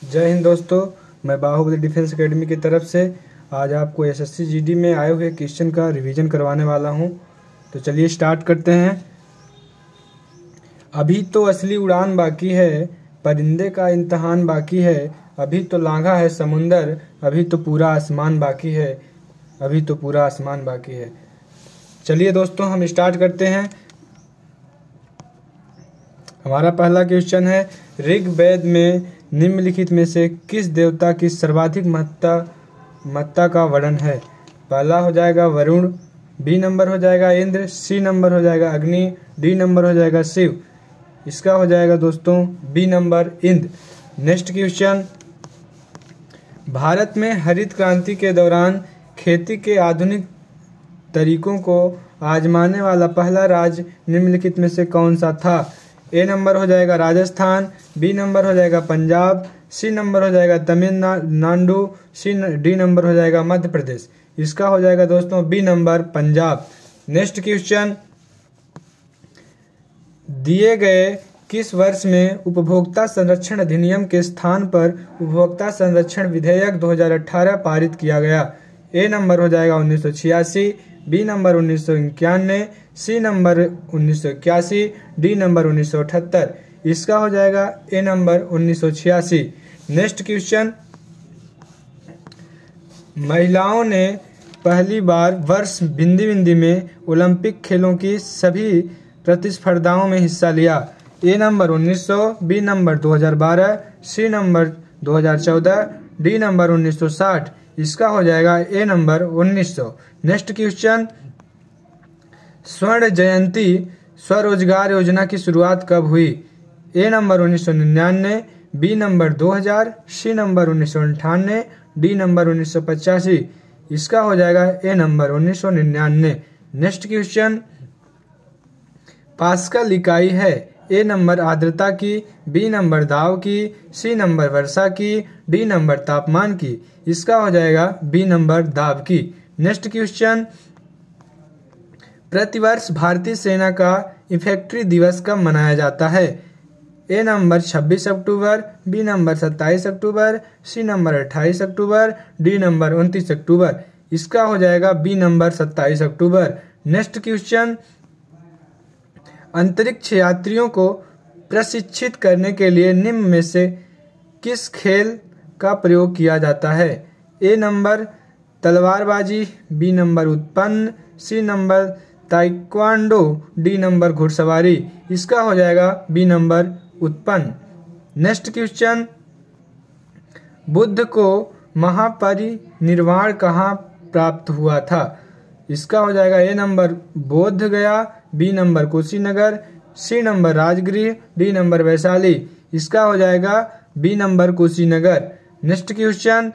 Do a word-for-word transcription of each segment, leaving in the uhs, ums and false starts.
जय हिंद दोस्तों, मैं बाहुबली डिफेंस एकेडमी की तरफ से आज आपको एसएससी जीडी में आए हुए क्वेश्चन का रिवीजन करवाने वाला हूं। तो चलिए स्टार्ट करते हैं। अभी तो असली उड़ान बाकी है, परिंदे का इम्तहान बाकी है। अभी तो लांघा है समुंदर, अभी तो पूरा आसमान बाकी है। अभी तो पूरा आसमान बाकी है। चलिए दोस्तों हम स्टार्ट करते हैं। हमारा पहला क्वेश्चन है, ऋग्वेद में निम्नलिखित में से किस देवता की सर्वाधिक महत्ता महत्ता का वर्णन है? पहला हो जाएगा वरुण, बी नंबर हो जाएगा इंद्र, सी नंबर हो जाएगा अग्नि, डी नंबर हो जाएगा शिव। इसका हो जाएगा दोस्तों B number Indra. Next question, Bharat में हरित क्रांति के दौरान खेती के आधुनिक तरीकों को आजमाने वाला पहला राज्य निम्नलिखित में से कौन सा था? ए नंबर हो जाएगा राजस्थान, बी नंबर हो जाएगा पंजाब, सी नंबर हो जाएगा तमिलनाडु, सी डी नंबर हो जाएगा मध्य प्रदेश। इसका हो जाएगा दोस्तों B number Punjab. Next question, दिए गए किस वर्ष में उपभोक्ता संरक्षण अधिनियम के स्थान पर उपभोक्ता संरक्षण विधेयक दो हज़ार अठारह पारित किया गया? ए नंबर हो जाएगा उन्नीस सौ छियासी, बी नंबर उन्नीस सौ इक्यानवे, सी नंबर उन्नीस सौ इक्यासी, डी नंबर उन्नीस सौ अठहत्तर। इसका हो जाएगा ए नंबर उन्नीस सौ छियासी। नेक्स्ट क्वेश्चन, महिलाओं ने पहली बार वर्ष बिंदी बिंदी में ओलंपिक खेलों की सभी प्रतिस्पर्धाओं में हिस्सा लिया? ए नंबर उन्नीस सौ, बी नंबर दो हज़ार बारह, सी नंबर दो हज़ार चौदह, डी नंबर उन्नीस सौ साठ। इसका हो जाएगा ए नंबर उन्नीस सौ। नेक्स्ट क्वेश्चन, स्वर्ण जयंती स्वरोजगार योजना की शुरुआत कब हुई? ए नंबर उन्नीस सौ निन्यानवे, बी नंबर दो हज़ार, सी नंबर उन्नीस सौ अंठानवे, डी नंबर उन्नीस सौ पचासी। इसका हो जाएगा ए नंबर उन्नीस सौ निन्यानवे। नेक्स्ट क्वेश्चन, पास्कल इकाई है? ए नंबर आर्द्रता की, बी नंबर दाब की, सी नंबर वर्षा की, डी नंबर तापमान की। इसका हो जाएगा बी नंबर दाब की। नेक्स्ट क्वेश्चन, प्रतिवर्ष भारतीय सेना का इन्फेंट्री दिवस कब मनाया जाता है? ए नंबर छब्बीस अक्टूबर, बी नंबर सत्ताईस अक्टूबर, सी नंबर अट्ठाईस अक्टूबर, डी नंबर उनतीस अक्टूबर। इसका हो जाएगा बी नंबर सत्ताईस अक्टूबर। नेक्स्ट क्वेश्चन, अंतरिक्ष यात्रियों को प्रशिक्षित करने के लिए निम्न में से किस खेल का प्रयोग किया जाता है? ए नंबर तलवारबाजी, बी नंबर उत्पन्न, C number taekwondo, D number घुड़सवारी। इसका हो जाएगा बी नंबर उत्पन्न। नेक्स्ट क्वेश्चन, बुद्ध को महापरिनिर्वाण कहाँ प्राप्त हुआ था? इसका हो जाएगा A number Bodh Gaya, B number Kushinagar, C number Rajgriha, D number Vaishali. इसका हो जाएगा B number Kushinagar. Next question,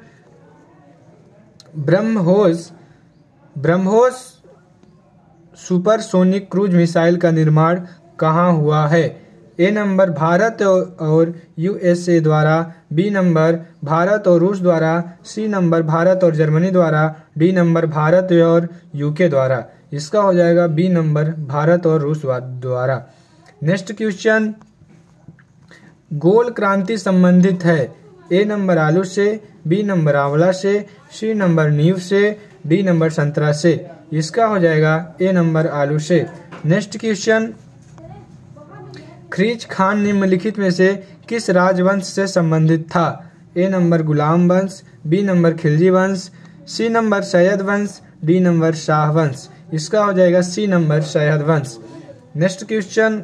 BrahMos BrahMos supersonic cruise missile का निर्माण कहाँ हुआ है? ए नंबर भारत और यूएसए द्वारा, बी नंबर भारत और रूस द्वारा, सी नंबर भारत और जर्मनी द्वारा, डी नंबर भारत और यूके द्वारा। इसका हो जाएगा बी नंबर भारत और रूस द्वारा। नेक्स्ट क्वेश्चन, गोल क्रांति संबंधित है? ए नंबर आलू से, बी नंबर आंवला से, सी नंबर नींव से, डी नंबर संतरा से। इसका हो जाएगा ए नंबर आलू से। नेक्स्ट क्वेश्चन, खीज खान निम्नलिखित में से किस राजवंश से संबंधित था? ए नंबर गुलाम वंश, बी नंबर खिलजी वंश, सी नंबर सैयद वंश, डी नंबर शाह वंश। इसका हो जाएगा सी नंबर सैयद वंश। नेक्स्ट क्वेश्चन,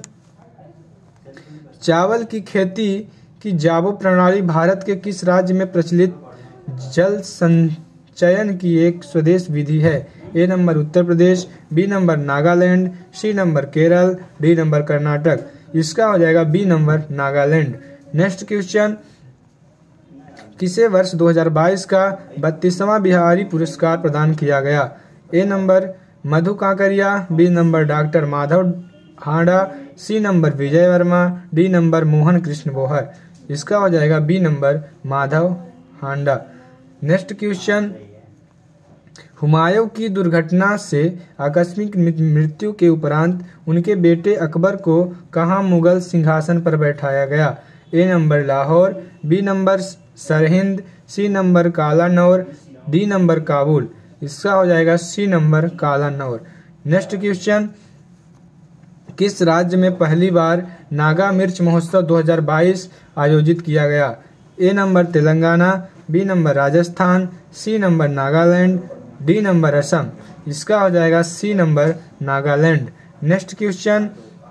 चावल की खेती की जाबो प्रणाली भारत के किस राज्य में प्रचलित जल संचयन की एक स्वदेश विधि है? A number Uttar Pradesh, B number Nagaland, C number Kerala, D number Karnataka. इसका हो जाएगा B number Nagaland. Next question, किसे वर्ष दो हज़ार बाईस का बत्तीसवां बिहारी पुरस्कार प्रदान किया गया? A number Madhu Kakaria, B number doctor Madhav Handa, C number Vijay Verma, D number Mohan Krishna Bohar. इसका हो जाएगा B number Madhav Handa. Next question, Humayun की दुर्घटना से आकस्मिक मृत्यु के उपरांत उनके बेटे अकबर को कहाँ मुगल सिंहासन पर बैठाया गया? A number Lahore, B number Sirhind, C number Kalanaur, D number Kabul. इसका हो जाएगा C number Kalanaur. Next question, किस राज्य में पहली बार नागा मिर्च महोत्सव दो हज़ार बाईस आयोजित किया गया? A number Telangana, B number Rajasthan, C number Nagaland, D number Assam. इसका हो जाएगा C number Nagaland. Next question,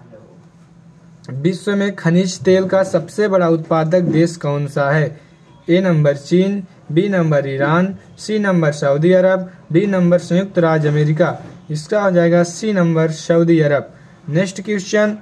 विश्व में खनिज तेल का सबसे बड़ा उत्पादक देश कौन सा है? ए नंबर चीन, B number Iran, C number Saudi Arab, D number संयुक्त राज्य अमेरिका। इसका हो जाएगा C number Saudi Arab. Next question,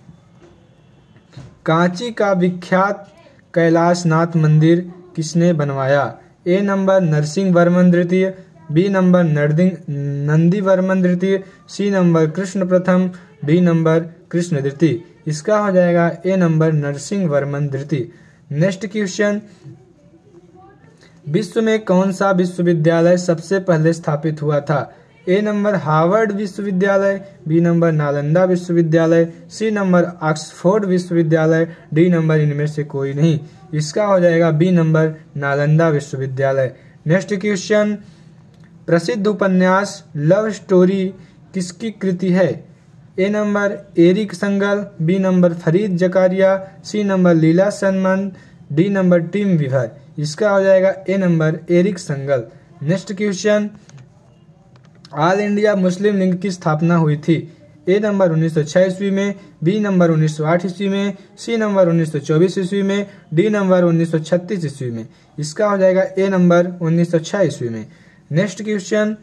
Kanchi का विख्यात कैलाशनाथ मंदिर किसने बनवाया? ए नंबर नरसिंह वर्मन द्वितीय, बी नंबर नंदी वर्मन द्वितीय, सी नंबर कृष्ण प्रथम, डी नंबर कृष्ण द्वितीय। इसका हो जाएगा ए नंबर नरसिंह वर्मन द्वितीय। नेक्स्ट क्वेश्चन, विश्व में कौन सा विश्वविद्यालय सबसे पहले स्थापित हुआ था? ए नंबर हार्वर्ड विश्वविद्यालय, बी नंबर नालंदा विश्वविद्यालय, सी नंबर ऑक्सफोर्ड विश्वविद्यालय, डी नंबर इनमें से कोई नहीं। इसका हो जाएगा बी नंबर नालंदा विश्वविद्यालय। नेक्स्ट क्वेश्चन, प्रसिद्ध उपन्यास लव स्टोरी किसकी कृति है? A number Eric Sangal, B number Fareed Zakaria, C number Leela Sanman, D number Tim विभर। इसका हो जाएगा A number Eric Sangal. Next question, All India Muslim League की स्थापना हुई थी? ए नंबर उन्नीस सौ छह ईस्वी में, बी नंबर उन्नीस सौ आठ ईस्वी में, सी नंबर उन्नीस सौ चौबीस ईस्वी में, डी नंबर उन्नीस सौ छत्तीस ईस्वी में। इसका हो जाएगा ए नंबर उन्नीस सौ छह ईस्वी में। नेक्स्ट क्वेश्चन,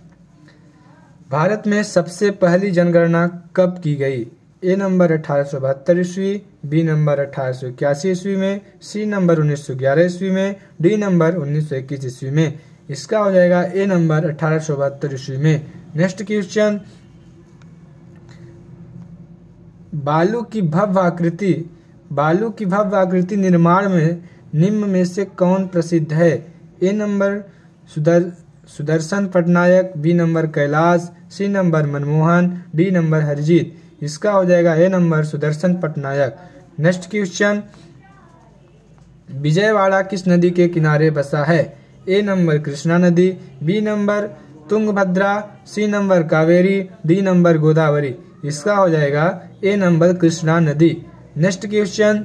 भारत में सबसे पहली जनगणना कब की गई? ए नंबर अठारह सौ बहत्तर ईस्वी, बी नंबर अठारह सौ इक्यासी ईस्वी में, सी नंबर उन्नीस सौ ग्यारह ईस्वी में, डी नंबर उन्नीस सौ इक्कीस ईस्वी में। इसका हो जाएगा ए नंबर अठारह सौ बहत्तर ईस्वी में। नेक्स्ट क्वेश्चन, बालू की भव्य आकृति बालू की भव्य आकृति निर्माण में निम्न में से कौन प्रसिद्ध है? ए नंबर सुदर Sudarshan Patnaik, B number Kailash, C number Manmohan, D number Harjeet. इसका हो जाएगा A number Sudarshan Patnaik. Next question, Vijayawada किस नदी के किनारे बसा है? ए नंबर कृष्णा नदी, B number Tungabhadra, C number Kaveri, D number Godavari. इसका हो जाएगा ए नंबर कृष्णा नदी। नेक्स्ट क्वेश्चन,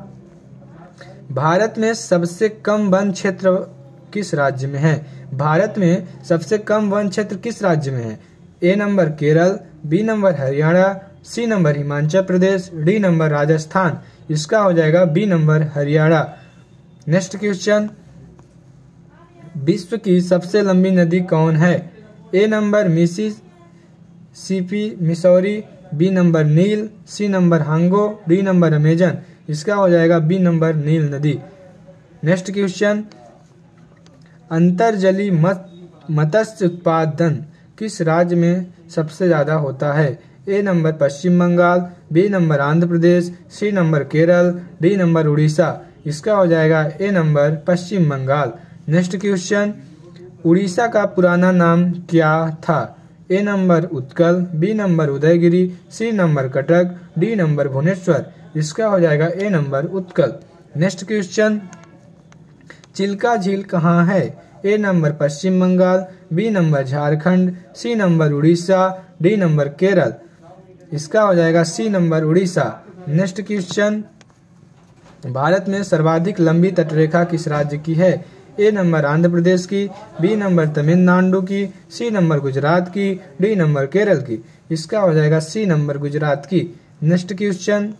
भारत में सबसे कम वन क्षेत्र किस राज्य में है? भारत में सबसे कम वन क्षेत्र किस राज्य में है? A number Kerala, B number Haryana, C number Himachal Pradesh, D number Rajasthan. इसका हो जाएगा B number Haryana. Next question, विश्व की सबसे लंबी नदी कौन है? A number Mississippi Missouri, B number नील, सी नंबर हांगो, डी नंबर अमेजन। इसका हो जाएगा बी नंबर नील नदी। नेक्स्ट क्वेश्चन, अंतर्जलीय मत्स्य उत्पादन किस राज्य में सबसे ज्यादा होता है? A number Paschim Bengal, B number Andhra Pradesh, C number Kerala, D number Orissa. इसका हो जाएगा A number Paschim Bengal. Next question, Orissa का पुराना नाम क्या था? A number Utkal, B number Udayagiri, C number Cuttack, D number Bhubaneswar. इसका हो जाएगा A number Utkal. Next question, Chilika झील कहाँ है? A number Paschim Bengal, B number Jharkhand, C number Orissa, D number Kerala. इसका हो जाएगा C number Orissa. Next question, Bharat में सर्वाधिक लंबी तटरेखा किस राज्य की है? ए नंबर आंध्र प्रदेश की, बी नंबर तमिलनाडु की, सी नंबर गुजरात की, डी नंबर केरल की। इसका हो जाएगा सी नंबर गुजरात की। नेक्स्ट क्वेश्चन,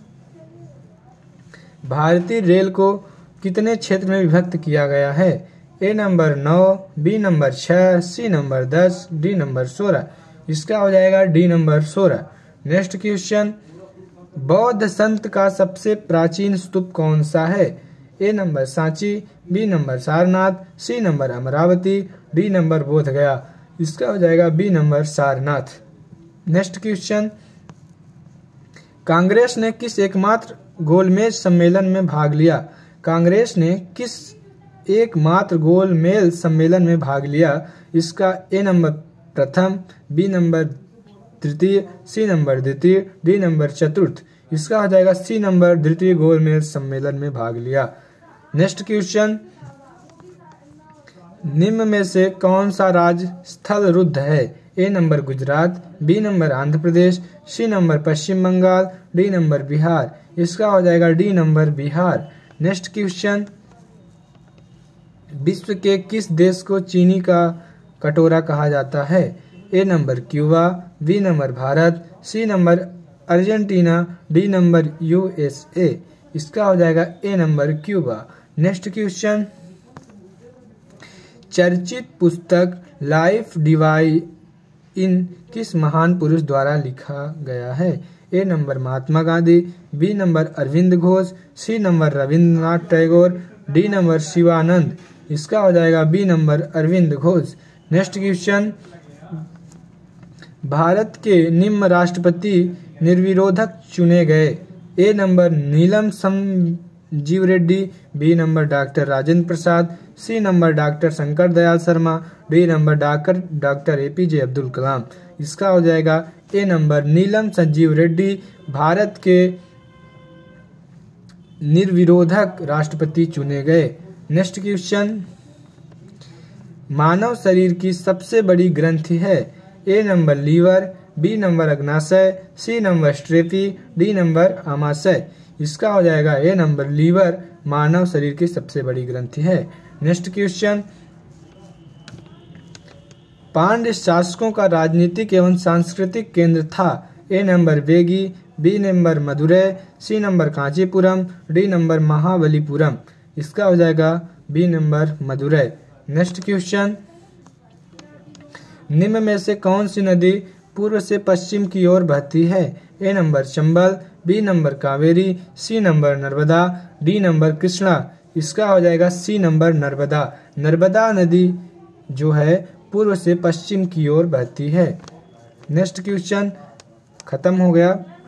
भारतीय रेल को कितने क्षेत्र में विभक्त किया गया है? ए नंबर नौ, बी नंबर छह, सी नंबर दस, डी नंबर सोलह। इसका हो जाएगा डी नंबर सोलह। नेक्स्ट क्वेश्चन, बौद्ध संत का सबसे प्राचीन स्तूप कौन सा है? A number Sanchi, B number Sarnath, C number Amaravati, D number Bodh Gaya. इसका हो जाएगा B number Sarnath. Next question, Congress ने किस एकमात्र गोलमेज सम्मेलन में भाग लिया? कांग्रेस ने किस एकमात्र गोलमेज सम्मेलन में भाग लिया? इसका ए नंबर प्रथम, बी नंबर तृतीय, सी नंबर द्वितीय, डी नंबर चतुर्थ। इसका हो जाएगा सी नंबर द्वितीय गोलमेज सम्मेलन में भाग लिया। नेक्स्ट क्वेश्चन, निम्न में से कौन सा राज्य स्थल रुद्ध है? A number Gujarat, B number Andhra Pradesh, C number Paschim Bengal, D number Bihar. इसका हो जाएगा D number Bihar. Next question, विश्व के किस देश को चीनी का कटोरा कहा जाता है? A number Cuba, B number Bharat, C number Argentina, D number USA. इसका हो जाएगा A number Cuba. Next question, चर्चित पुस्तक लाइफ डिवाइन किस महान पुरुष द्वारा लिखा गया है? A number Mahatma Gandhi, B number Arvind Ghosh, C number Rabindranath Tagore, D number Shivanand. इसका हो जाएगा B number Arvind Ghosh. Next question, Bharat के निम्न राष्ट्रपति निर्विरोधक चुने गए? A number Neelam Sanjiva Reddy, B number doctor Rajendra Prasad, C number doctor Shankar Dayal Sharma, D number doctor doctor APJ Abdul Kalam. इसका हो जाएगा ए नंबर नीलम संजीव रेड्डी भारत के निर्विरोधक राष्ट्रपति चुने गए। नेक्स्ट क्वेश्चन, मानव शरीर की सबसे बड़ी ग्रंथि है? A number liver, B number अग्नाशय, सी नंबर स्ट्रेपी, डी नंबर आमाशय। इसका हो जाएगा ए नंबर लीवर मानव शरीर की सबसे बड़ी ग्रंथि है। नेक्स्ट क्वेश्चन, पांड्य शासकों का राजनीतिक एवं सांस्कृतिक केंद्र था? ए नंबर वेगी, B number Madurai, C number Kanchipuram, D number Mahabalipuram. इसका हो जाएगा B number Madurai. Next question, निम्न में से कौन सी नदी पूर्व से पश्चिम की ओर बहती है? A number Chambal, B number Kaveri, C number Narmada, D number Krishna. इसका हो जाएगा सी नंबर नर्मदा। नर्मदा नदी जो है पूर्व से पश्चिम की ओर बहती है। नेक्स्ट क्वेश्चन खत्म हो गया।